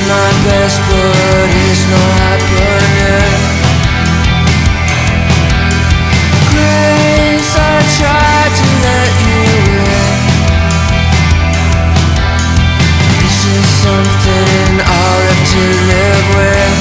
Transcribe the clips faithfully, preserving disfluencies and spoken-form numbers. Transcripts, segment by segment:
my best, but it's not happening. Grace, I tried to let you in. It's just something I'll have to live with.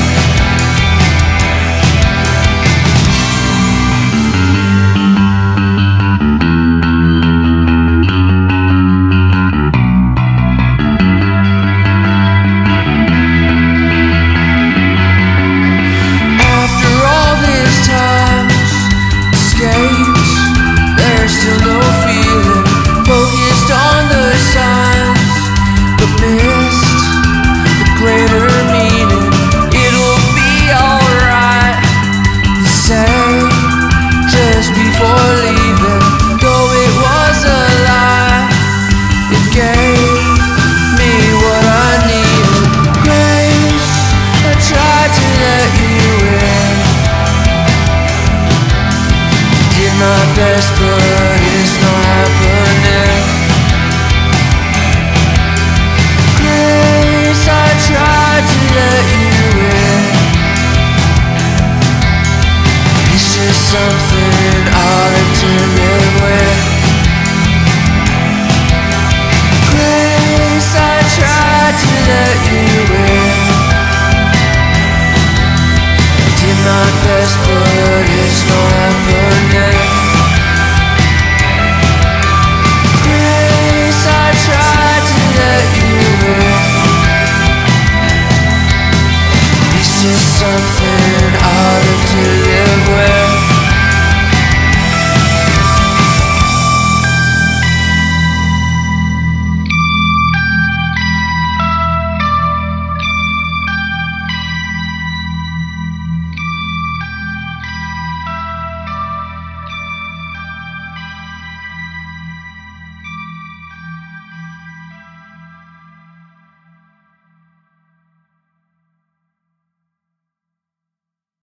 There's still no feeling, focused on the signs, but missed the greater meaning. It'll be alright, you say, just before leaving. Though it was a lie, it gave me what I needed. Grace, I tried to let you in. Did my best, but it's not happening. Grace, I tried to let you in. It's just something I'll have to live with. Grace, I tried to let you in. Did my best, but it's not happening. Grace, I tried to let you in. It's just something